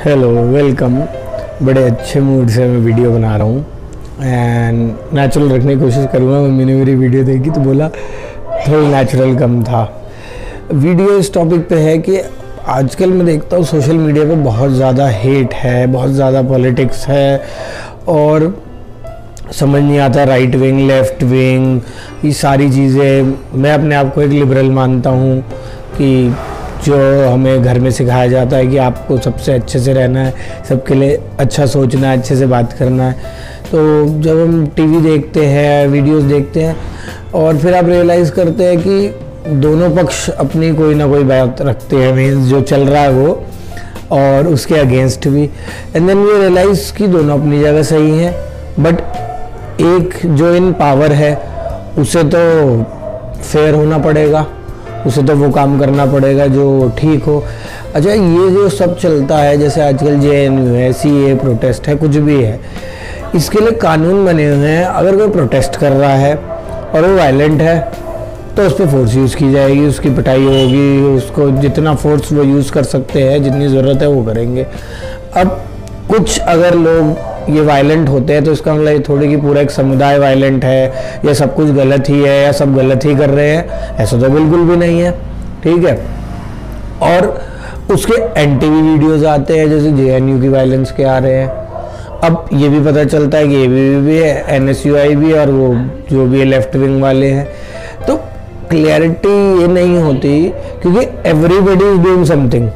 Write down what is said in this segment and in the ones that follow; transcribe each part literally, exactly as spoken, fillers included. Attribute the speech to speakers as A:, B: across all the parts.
A: Hello, welcome. बड़े अच्छे mood से मैं वीडियो बना रहा हूँ एंड नेचुरल रखने की कोशिश करूँगा। मम्मी ने मेरी वीडियो देखी तो बोला थोड़ा नेचुरल कम था। वीडियो इस टॉपिक पे है कि आजकल मैं देखता हूँ सोशल मीडिया पे बहुत ज़्यादा हेट है, बहुत ज़्यादा पॉलिटिक्स है और समझ नहीं आता राइट विंग लेफ़्ट विंग ये सारी चीज़ें। मैं अपने आप को एक लिबरल मानता हूँ कि जो हमें घर में सिखाया जाता है कि आपको सबसे अच्छे से रहना है, सबके लिए अच्छा सोचना है, अच्छे से बात करना है। तो जब हम टीवी देखते हैं, वीडियोस देखते हैं और फिर आप रियलाइज़ करते हैं कि दोनों पक्ष अपनी कोई ना कोई बात रखते हैं, मीन्स जो चल रहा है वो और उसके अगेंस्ट भी। एंड देन वी रियलाइज़ कि दोनों अपनी जगह सही हैं, बट एक जो इन पावर है उसे तो फेयर होना पड़ेगा, उसे तो वो काम करना पड़ेगा जो ठीक हो। अच्छा, ये जो सब चलता है जैसे आजकल जे एन यू है, सी ए प्रोटेस्ट है, कुछ भी है, इसके लिए कानून बने हुए हैं। अगर कोई प्रोटेस्ट कर रहा है और वो वायलेंट है तो उस पर फोर्स यूज़ की जाएगी, उसकी पिटाई होगी, उसको जितना फोर्स वो यूज़ कर सकते हैं, जितनी ज़रूरत है वो करेंगे। अब कुछ अगर लोग ये वायलेंट होते हैं तो इसका मतलब ये थोड़ी कि पूरा एक समुदाय वायलेंट है या सब कुछ गलत ही है या सब गलत ही कर रहे हैं, ऐसा तो बिल्कुल भी नहीं है। ठीक है। और उसके एंटी भी वीडियोज़ आते हैं जैसे जे एन यू की वायलेंस के आ रहे हैं। अब ये भी पता चलता है कि ए बी वी भी है, एन एस यू आई भी है और वो जो भी लेफ्ट विंग वाले हैं। तो क्लियरिटी ये नहीं होती क्योंकि एवरीबडी इज डूइंग समथिंग,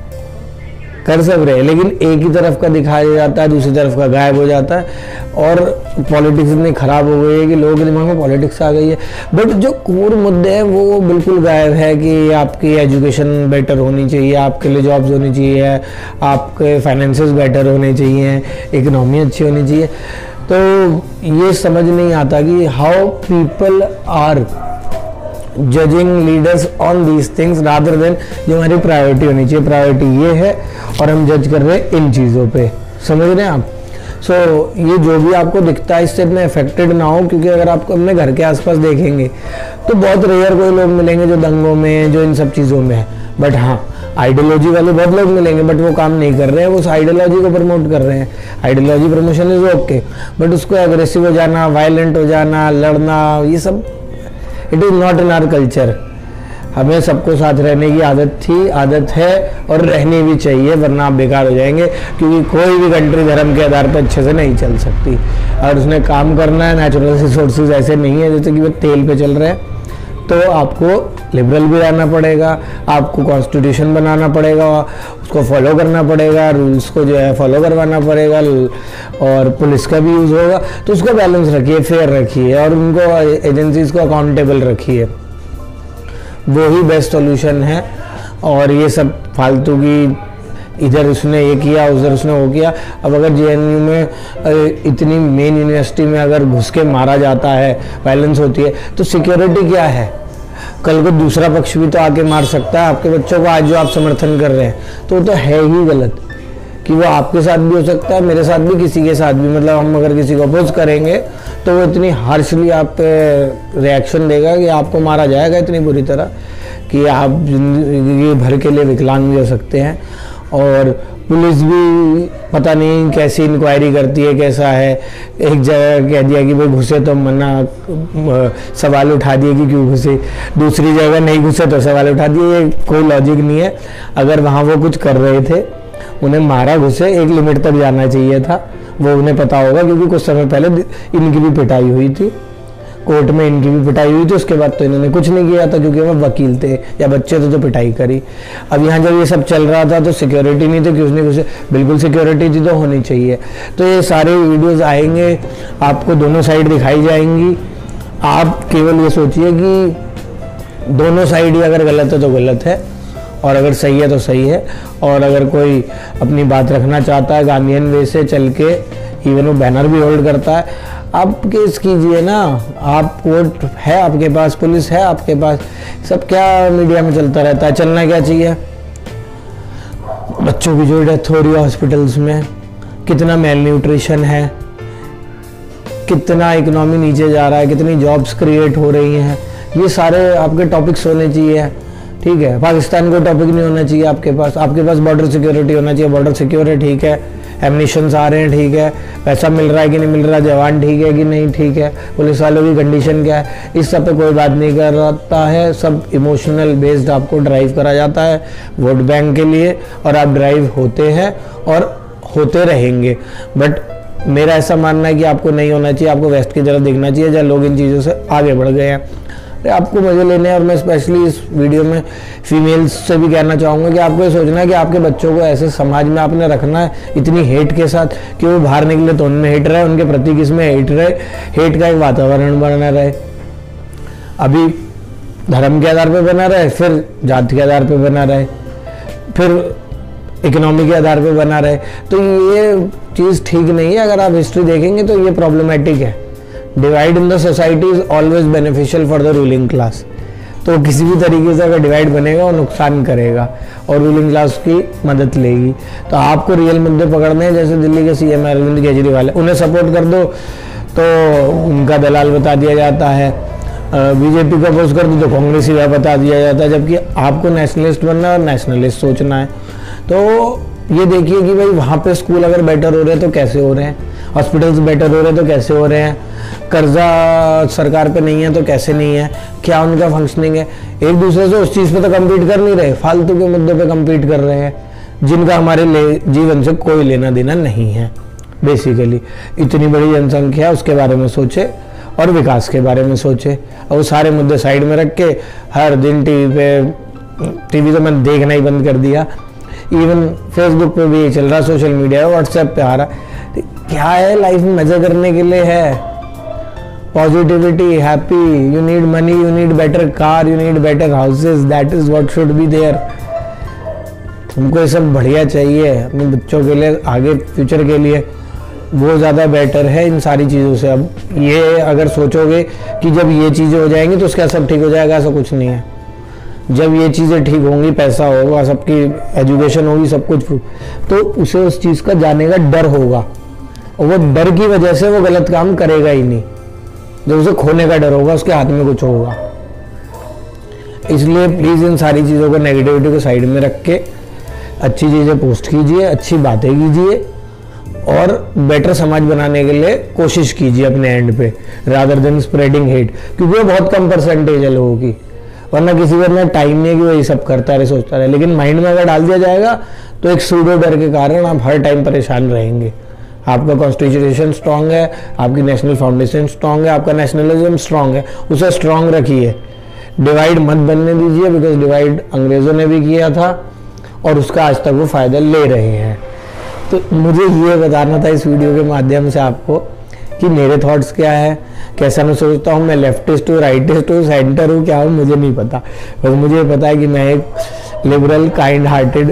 A: कर सब रहे, लेकिन एक ही तरफ का दिखाया जाता है, दूसरी तरफ का गायब हो जाता है। और पॉलिटिक्स इतनी ख़राब हो गई है कि लोगों के दिमाग में पॉलिटिक्स आ गई है, बट जो कोर मुद्दे हैं वो बिल्कुल गायब है कि आपकी एजुकेशन बेटर होनी चाहिए, आपके लिए जॉब्स होनी चाहिए, आपके फाइनेंसेस बेटर होने चाहिए, इकनॉमी अच्छी होनी चाहिए। तो ये समझ नहीं आता कि how people are judging leaders on these things rather than जो हमारी प्रायोरिटी होनी चाहिए। प्रायोरिटी ये है और हम जज कर रहे हैं इन चीज़ों पे, समझ रहे हैं आप। सो so, ये जो भी आपको दिखता है इससे इतने अफेक्टेड ना हो, क्योंकि अगर आप अपने घर के आसपास देखेंगे तो बहुत रेयर कोई लोग मिलेंगे जो दंगों में, जो इन सब चीज़ों में है। बट हाँ, आइडियोलॉजी वाले बहुत लोग मिलेंगे, बट वो काम नहीं कर रहे हैं, वो उस आइडियोलॉजी को प्रमोट कर रहे हैं। Ideology promotion is okay, but उसको एग्रेसिव हो जाना, वायलेंट हो जाना, लड़ना, ये सब it is not in our culture. हमें सबको साथ रहने की आदत थी, आदत है और रहनी भी चाहिए, वरना आप बेकार हो जाएंगे। क्योंकि कोई भी कंट्री धर्म के आधार पर अच्छे से नहीं चल सकती। अगर उसने काम करना है, नेचुरल रिसोर्सेज ऐसे नहीं है जैसे कि वो तेल पे चल रहे हैं, तो आपको लिबरल भी रहना पड़ेगा, आपको कॉन्स्टिट्यूशन बनाना पड़ेगा, उसको फॉलो करना पड़ेगा, रूल्स को जो है फॉलो करवाना पड़ेगा और पुलिस का भी यूज़ होगा। तो उसका बैलेंस रखिए, फेयर रखिए और उनको एजेंसीज को अकाउंटेबल रखिए, वो ही बेस्ट सॉल्यूशन है। और ये सब फालतू की इधर उसने ये किया, उधर उसने वो किया। अब अगर जे एन यू में इतनी मेन यूनिवर्सिटी में अगर घुस के मारा जाता है, वायलेंस होती है, तो सिक्योरिटी क्या है? कल को दूसरा पक्ष भी तो आके मार सकता है आपके बच्चों को, आज जो आप समर्थन कर रहे हैं, तो वो तो है ही गलत। कि वो आपके साथ भी हो सकता है, मेरे साथ भी, किसी के साथ भी। मतलब हम अगर किसी को अपोज करेंगे तो वो इतनी हार्शली आप पे रिएक्शन देगा कि आपको मारा जाएगा इतनी बुरी तरह कि आप जिंदगी भर के लिए विकलांग भी हो सकते हैं। और पुलिस भी पता नहीं कैसी इंक्वायरी करती है, कैसा है। एक जगह कह दिया कि भाई घुसे तो मना, सवाल उठा दिए कि क्यों घुसे, दूसरी जगह नहीं घुसे तो सवाल उठा दिए। ये कोई लॉजिक नहीं है। अगर वहाँ वो कुछ कर रहे थे, उन्हें मारा, घुसे, एक लिमिट तक जाना चाहिए था, वो उन्हें पता होगा। क्योंकि कुछ समय पहले इनकी भी पिटाई हुई थी, कोर्ट में इनकी भी पिटाई हुई थी, उसके बाद तो इन्होंने कुछ नहीं किया था क्योंकि वो वकील थे या बच्चे थे तो पिटाई करी। अब यहाँ जब ये सब चल रहा था तो सिक्योरिटी नहीं थी कि उसने कुछ, बिल्कुल सिक्योरिटी थी तो होनी चाहिए। तो ये सारे वीडियोस आएंगे, आपको दोनों साइड दिखाई जाएंगी। आप केवल ये सोचिए कि दोनों साइड ही अगर गलत है तो गलत है और अगर सही है तो सही है। और अगर कोई अपनी बात रखना चाहता है गांधीयन वे से चल के, इवन वो बैनर भी होल्ड करता है, आप केस कीजिए ना। आप कोर्ट है आपके पास, पुलिस है आपके पास, सब क्या मीडिया में चलता रहता है। चलना क्या चाहिए? बच्चों की जो डेथ हो रही है हॉस्पिटल्स में, कितना मेल न्यूट्रिशन है, कितना इकोनॉमी नीचे जा रहा है, कितनी जॉब्स क्रिएट हो रही हैं, ये सारे आपके टॉपिक्स होने चाहिए। ठीक है। पाकिस्तान को टॉपिक नहीं होना चाहिए आपके पास, आपके पास बॉर्डर सिक्योरिटी होना चाहिए, बॉर्डर सिक्योर है, ठीक है, एमनिशंस आ रहे हैं, ठीक है, पैसा मिल रहा है कि नहीं मिल रहा, जवान ठीक है कि नहीं ठीक है, पुलिस वालों की कंडीशन क्या है, इस सब पे कोई बात नहीं करता है। सब इमोशनल बेस्ड आपको ड्राइव करा जाता है वोट बैंक के लिए, और आप ड्राइव होते हैं और होते रहेंगे। बट मेरा ऐसा मानना है कि आपको नहीं होना चाहिए, आपको वेस्ट की तरफ देखना चाहिए जहाँ लोग इन चीज़ों से आगे बढ़ गए हैं। आपको मजे लेने हैं, और मैं स्पेशली इस वीडियो में फीमेल्स से भी कहना चाहूँगा कि आपको ये सोचना है कि आपके बच्चों को ऐसे समाज में आपने रखना है इतनी हेट के साथ कि वो बाहर निकले तो उनमें हेट रहे, उनके प्रति किस में हेट रहे, हेट का एक वातावरण बना रहे। अभी धर्म के आधार पर बना रहे, फिर जाति के आधार पर बना रहे, फिर इकोनॉमी के आधार पर बना रहे, तो ये चीज़ ठीक नहीं है। अगर आप हिस्ट्री देखेंगे तो ये प्रॉब्लमेटिक है। Divide in the society is always beneficial for the ruling class. तो किसी भी तरीके से अगर डिवाइड बनेगा वो नुकसान करेगा और रूलिंग क्लास की मदद लेगी। तो आपको रियल मुद्दे पकड़ने हैं, जैसे दिल्ली के सीएम अरविंद केजरीवाल है, उन्हें सपोर्ट कर दो तो उनका दलाल बता दिया जाता है, बीजेपी को अपोज कर दो तो कांग्रेसी बता दिया जाता है, जबकि आपको नेशनलिस्ट बनना है और नेशनलिस्ट सोचना है। तो ये देखिए कि भाई वहाँ पे स्कूल अगर बेटर हो रहे हैं तो कैसे हो रहे हैं, हॉस्पिटल्स बेटर हो रहे हैं तो कैसे हो रहे हैं, कर्जा सरकार पे नहीं है तो कैसे नहीं है, क्या उनका फंक्शनिंग है। एक दूसरे से उस चीज़ पे तो कम्पीट कर नहीं रहे, फालतू के मुद्दों पे कम्पीट कर रहे हैं जिनका हमारे जीवन से कोई लेना देना नहीं है। बेसिकली इतनी बड़ी जनसंख्या, उसके बारे में सोचे और विकास के बारे में सोचे, और वो सारे मुद्दे साइड में रख के हर दिन टीवी पे, टीवी तो मैंने देखना ही बंद कर दिया, इवन फेसबुक पे भी ये चल रहा, सोशल मीडिया है, व्हाट्सएप पे आ रहा है। क्या है, लाइफ में मजे करने के लिए है, positivity, happy, you need money, you need better car, you need better houses, that is what should be there. तुमको ये सब बढ़िया चाहिए अपने बच्चों के लिए, आगे फ्यूचर के लिए, वो ज़्यादा बेटर है इन सारी चीज़ों से। अब ये अगर सोचोगे कि जब ये चीज़ें हो जाएंगी तो उसका सब ठीक हो जाएगा, ऐसा कुछ नहीं है। जब ये चीज़ें ठीक होंगी, पैसा होगा, सबकी एजुकेशन होगी, सब कुछ, तो उसे उस चीज़ का जाने का डर होगा, और वो डर की वजह से वो गलत काम करेगा ही नहीं। जब उसे खोने का डर होगा, उसके हाथ में कुछ होगा। इसलिए प्लीज़ इन सारी चीज़ों को, नेगेटिविटी को साइड में रख के अच्छी चीज़ें पोस्ट कीजिए, अच्छी बातें कीजिए, और बेटर समाज बनाने के लिए कोशिश कीजिए अपने एंड पे, रादर देन स्प्रेडिंग हेट, क्योंकि वो बहुत कम परसेंटेज है लोगों की। वरना किसी को इतना टाइम नहीं है कि वो ये सब करता रहे, सोचता रहे। लेकिन माइंड में अगर डाल दिया जाएगा तो एक सूडो डर के कारण आप हर टाइम परेशान रहेंगे। आपका कॉन्स्टिट्यूशन स्ट्रांग है, आपकी नेशनल फाउंडेशन स्ट्रांग है, आपका नेशनलिज्म स्ट्रांग है, उसे स्ट्रांग रखिए। डिवाइड मत बनने दीजिए, बिकॉज डिवाइड अंग्रेज़ों ने भी किया था और उसका आज तक वो फ़ायदा ले रहे हैं। तो मुझे ये बताना था इस वीडियो के माध्यम से आपको कि मेरे थॉट्स क्या है, कैसा मैं सोचता हूँ, मैं लेफ्टिस्ट हूँ, राइटिस्ट हूँ, सेंटर हूँ, क्या हूँ मुझे नहीं पता। बस मुझे पता है कि मैं एक लिबरल, काइंड हार्टेड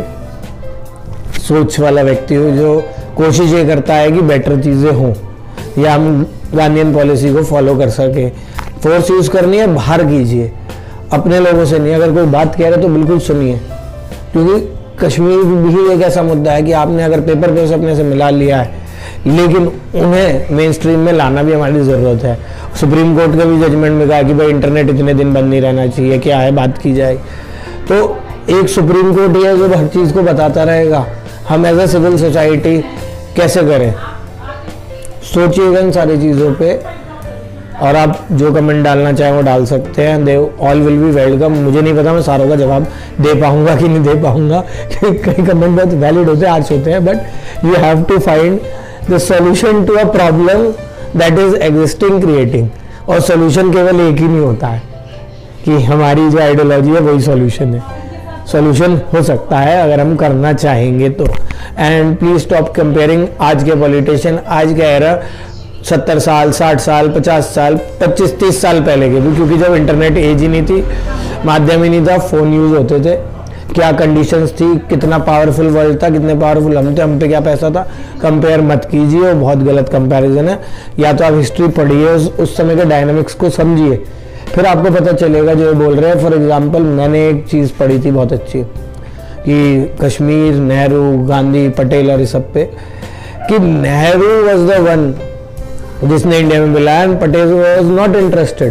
A: सोच वाला व्यक्ति हूँ, जो कोशिश ये करता है कि बेटर चीज़ें हों या हम गांधीयन पॉलिसी को फॉलो कर सकें। फोर्स यूज़ करनी है, बाहर कीजिए, अपने लोगों से नहीं। अगर कोई बात कह रहे तो बिल्कुल सुनिए, क्योंकि कश्मीर भी एक ऐसा मुद्दा है कि आपने अगर पेपर पे उसे अपने से मिला लिया है, लेकिन उन्हें मेन स्ट्रीम में लाना भी हमारी ज़रूरत है। सुप्रीम कोर्ट का भी जजमेंट में कहा कि भाई इंटरनेट इतने दिन बंद नहीं रहना चाहिए, क्या है बात की जाए। तो एक सुप्रीम कोर्ट ही है जो हर चीज़ को बताता रहेगा। हम एज ए सिविल सोसाइटी कैसे करें, सोचिएगा इन सारी चीज़ों पे, और आप जो कमेंट डालना चाहें वो डाल सकते हैं। They all will be welcome. मुझे नहीं पता मैं सारों का जवाब दे पाऊंगा कि नहीं दे पाऊंगा, कई कमेंट बहुत वैलिड होते हैं, आर्ट्स होते हैं, but you have to find the solution to a problem that is existing creating. और सॉल्यूशन केवल एक ही नहीं होता है कि हमारी जो आइडियोलॉजी है वही सॉल्यूशन है। सॉल्यूशन हो सकता है अगर हम करना चाहेंगे तो। एंड प्लीज स्टॉप कंपेयरिंग आज के पॉलिटिशियन, आज का एरा सत्तर साल, साठ साल, पचास साल, पच्चीस तीस साल पहले के भी, क्योंकि जब इंटरनेट एज ही नहीं थी, माध्यम ही नहीं था, फ़ोन यूज़ होते थे, क्या कंडीशंस थी, कितना पावरफुल वर्ल्ड था, कितने पावरफुल हम थे, हम पे क्या पैसा था। कंपेयर मत कीजिए, वो बहुत गलत कंपैरिजन है। या तो आप हिस्ट्री पढ़िए, उस, उस समय के डायनामिक्स को समझिए, फिर आपको पता चलेगा जो बोल रहे हैं। फॉर एग्जाम्पल मैंने एक चीज़ पढ़ी थी बहुत अच्छी कि कश्मीर, नेहरू, गांधी, पटेल और इस सब पे, कि नेहरू वॉज द वन जिसने इंडिया में मिलाया, and Patel was not interested.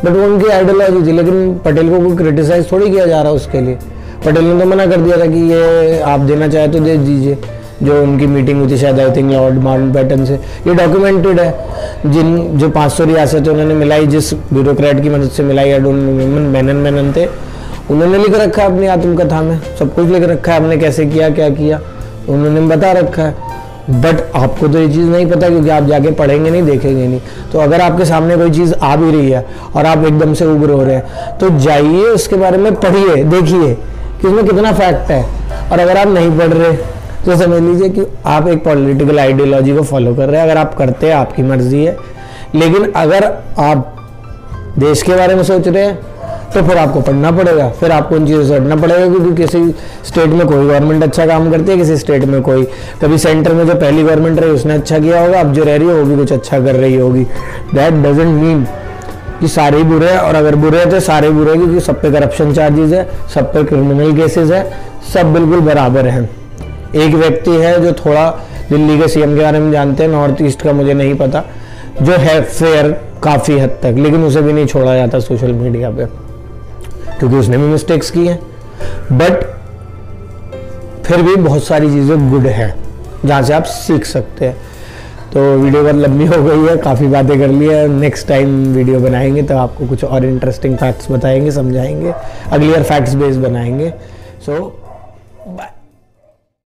A: But वो उनकी आइडियोलॉजी थी, लेकिन पटेल को कोई क्रिटिसाइज थोड़ी किया जा रहा उसके लिए। पटेल ने तो मना कर दिया था कि ये आप देना चाहे तो दे दीजिए। जो उनकी मीटिंग हुई थी शायद आई थिंक लॉर्ड माउंटबेटन से, ये डॉक्यूमेंटेड है। जिन जो पाँच सौ रियासतें उन्होंने मिलाई, जिस ब्यूरोक्रेट की मदद से मिलाई, मेनन मेनन थे, उन्होंने लिख रखा है अपनी आत्मकथा में, सब कुछ लिख रखा है, हमने कैसे किया क्या किया उन्होंने बता रखा है। बट आपको तो ये चीज़ नहीं पता, क्योंकि आप जाके पढ़ेंगे नहीं, देखेंगे नहीं। तो अगर आपके सामने कोई चीज़ आ भी रही है और आप एकदम से उग्र हो रहे हैं, तो जाइए उसके बारे में पढ़िए, देखिए कि उसमें कितना फैक्ट है। और अगर आप नहीं पढ़ रहे तो समझ लीजिए कि आप एक पॉलिटिकल आइडियोलॉजी को फॉलो कर रहे हैं। अगर आप करते हैं आपकी मर्जी है, लेकिन अगर आप देश के बारे में सोच रहे हैं तो फिर आपको पढ़ना पड़ेगा, फिर आपको उन चीज़ों से हटना पड़ेगा। क्योंकि किसी स्टेट में कोई गवर्नमेंट अच्छा काम करती है, किसी स्टेट में कोई, कभी सेंटर में जो पहली गवर्नमेंट रही उसने अच्छा किया होगा, अब जो रह रही है वो भी कुछ अच्छा कर रही होगी। दैट डजेंट मीन कि सारे ही बुरे हैं, और अगर बुरे हैं तो सारे बुरे हैं, क्योंकि सब पे करप्शन चार्जेस है, सब पे क्रिमिनल केसेस है, सब बिल्कुल बराबर हैं। एक व्यक्ति है जो थोड़ा दिल्ली के सीएम के बारे में जानते हैं, नॉर्थ ईस्ट का मुझे नहीं पता, जो है फेयर काफ़ी हद तक, लेकिन उसे भी नहीं छोड़ा जाता सोशल मीडिया पे, क्योंकि उसने भी मिस्टेक्स की हैं। बट फिर भी बहुत सारी चीज़ें गुड है जहाँ से आप सीख सकते हैं। तो वीडियो बहुत लंबी हो गई है, काफ़ी बातें कर ली है। नेक्स्ट टाइम वीडियो बनाएंगे तो आपको कुछ और इंटरेस्टिंग फैक्ट्स बताएंगे, समझाएंगे, अगली बार फैक्ट्स बेस्ड बनाएंगे। So bye.